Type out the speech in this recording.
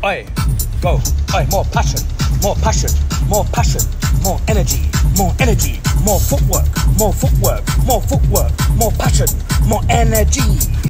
Oi, go. Oi, more passion, more passion, more passion, more energy, more energy, more footwork, more footwork, more footwork, more passion, more energy.